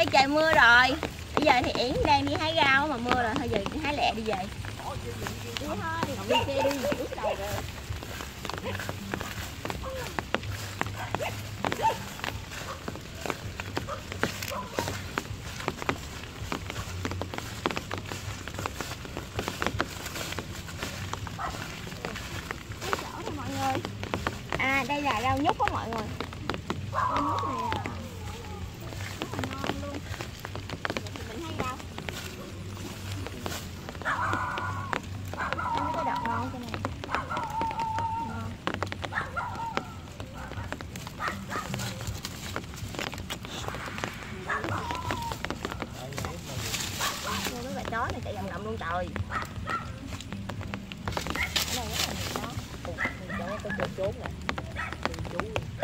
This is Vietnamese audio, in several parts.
ơi, trời mưa rồi. Bây giờ thì Yến đang đi hái rau mà mưa rồi, thôi giờ hái lẹ đi về. Đi thôi, đi xe đi, ướt đầu rồi. Mọi người. À, đây là rau nhút đó mọi người. Rau nhút này rất là ngon luôn. Thì mình hay rau. Mấy cái đọt ngon cho này. Ngon. Mấy bà chó này chạy vòng vòng luôn trời. Ở đây rất là nhiều chó. Chó có chỗ trốn nè. Chú.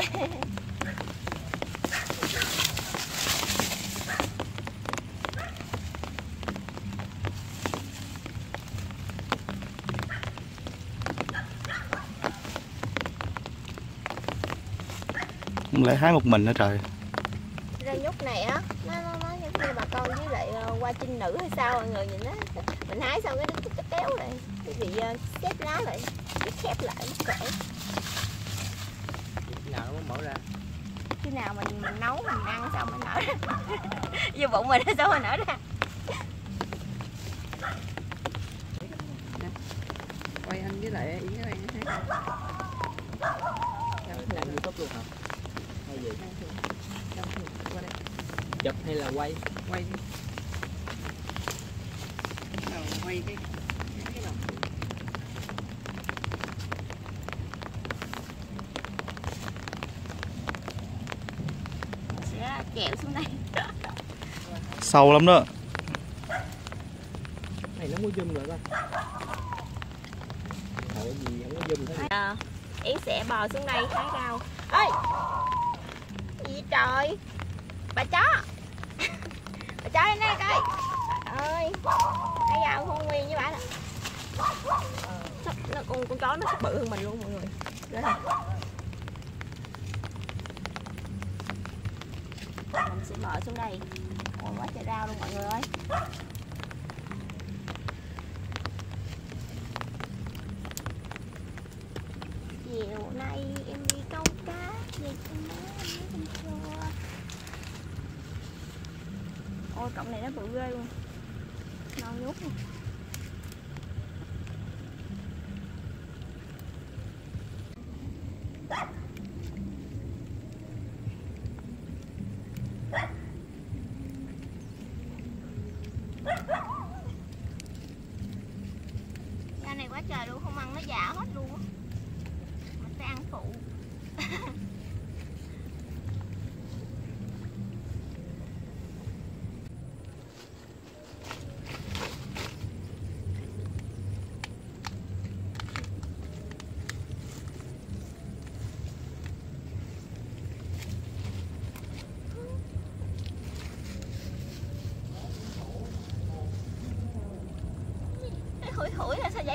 Không lẽ hái một mình nữa trời. Rau nhút này á, nó giống như bà con với lại hoa trinh nữ hay sao mọi người nhìn nó. Mình hái xong cái kéo lại, cái bị xếp lá lại, cái khép lại nó khỏe. Khi nào nó mới mở ra? Khi nào mình nấu mình ăn xong mới nở ra. Vô bụng mình sao mới nở ra. Quay anh với lại Yến cái này thấy làm YouTube luôn hả? Hay gì? Qua đây. Chụp hay là quay? Quay đi. Quay cái đầu. Sẽ kẹo xuống đây. Sâu lắm đó. Này nó muốn zoom rồi coi. Cái gì không có zoom thế. Yến sẽ bò xuống đây hái rau. Ê! Gì vậy trời? Bà chó. Bà chó lên đây coi. Trời ơi. Hái rau không nguyên với bà nè. Con chó nó sắp bự hơn mình luôn mọi người. Đây. Mình sẽ bò xuống đây. Ôi quá trời rau luôn mọi người ơi. Chiều nay em đi câu cá về cho má em chưa. Ôi cọng này nó bự ghê luôn. Non nhút luôn. Ra này quá trời luôn, không ăn nó già hết luôn á. Mình phải ăn phụ. Hủi hủi là sao vậy?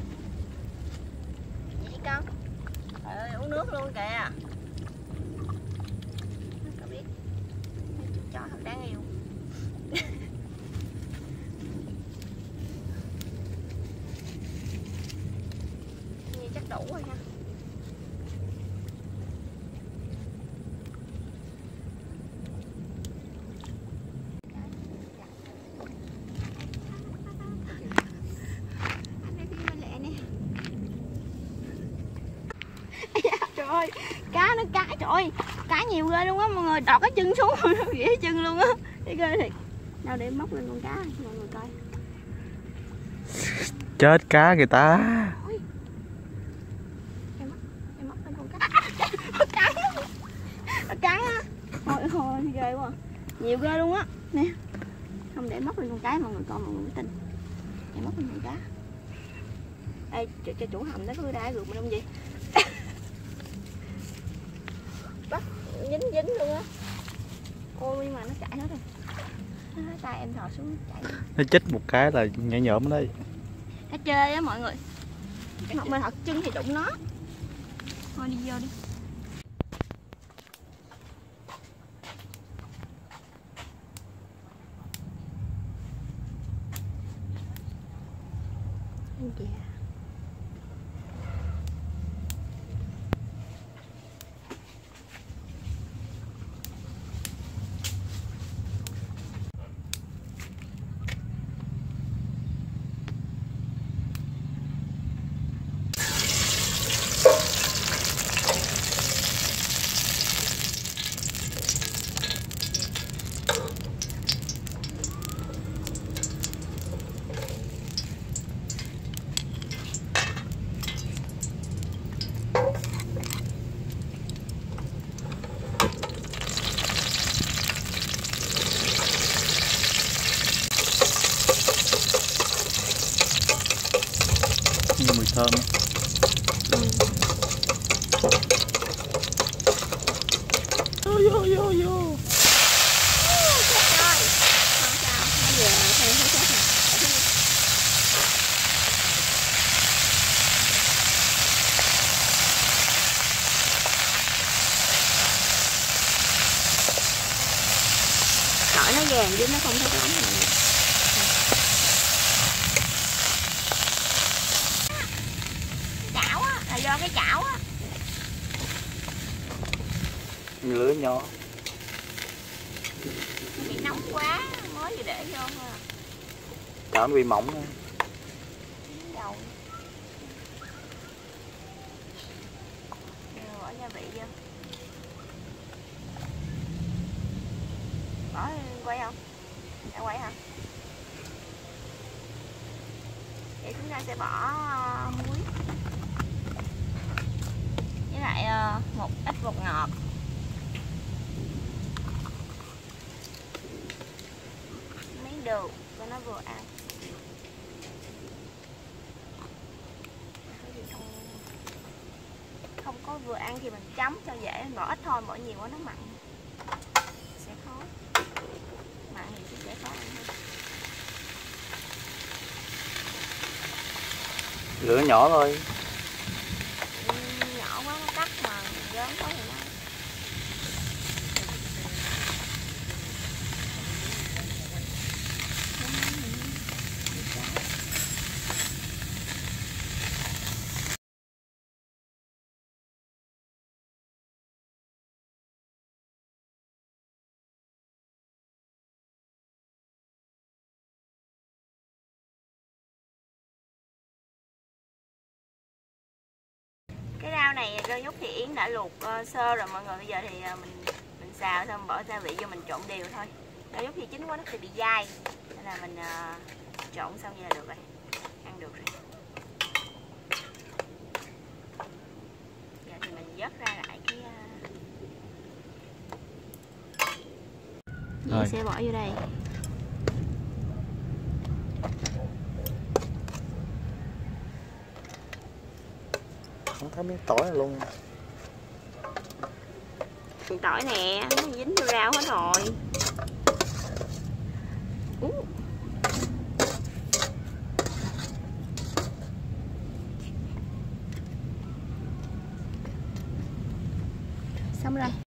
Vậy con? Trời ơi, uống nước luôn kìa. Có biết chú chó thật đáng yêu. Như chắc đủ rồi ha. Trời ơi, cá nó cá, trời ơi, cá nhiều ghê luôn á mọi người, đọt cái chân xuống nó ghẻ chân luôn á, thấy ghê thiệt. Đâu để móc lên con cá mọi người coi. Chết cá kìa ta. Ôi. Em móc lên con cá. Nó cắn. Nó cắn á. Thôi ghê quá. Nhiều ghê luôn á. Nè. Không để móc lên con cá mọi người coi mọi người mới tin. Em móc lên con cá. Ê, cho chủ hầm nó có đá rượt mình không gì? Bắt dính luôn á. Ôi nhưng mà nó chạy hết rồi. Tay em thò xuống chạy. Nó chích một cái là nhảy nhõm ở đây. Cá chơi á mọi người. Mình thật chân thì đụng nó. Thôi đi vô đi. Dạ. Mùi thơm. Vô vô vô vô. Chết rồi. Không sao, nó về theo thấy chết rồi. Sỏi nó vàng chứ nó không thấy lắm rồi. Chảo á, là do cái chảo á. Lửa nhỏ. Nó bị nóng quá, mới vừa để vô thôi à. Chảo nó bị mỏng nữa. Dầu. Bỏ gia vị vô. Bỏ quay không? Đã quay hả? Vậy chúng ta sẽ bỏ muối với lại một ít bột ngọt. Miếng đường cho nó vừa ăn. Không có vừa ăn thì mình chấm cho dễ, bỏ ít thôi, bỏ nhiều quá nó mặn sẽ khó. Mặn thì sẽ khó ăn hơn. Lửa nhỏ thôi. Nhỏ quá nó cắt mà lớn quá thì nó cái rau này rau nhút thì Yến đã luộc sơ rồi mọi người. Bây giờ thì mình xào xong bỏ gia vị vô mình trộn đều thôi. Rau nhút thì chín quá nó sẽ bị dai nên là mình trộn xong vậy là được rồi, ăn được rồi. Giờ thì mình vớt ra lại cái Rồi. sẽ bỏ vô đây. Không thấy miếng tỏi này luôn. Miếng tỏi nè, nó dính vô rau hết rồi. Xong rồi.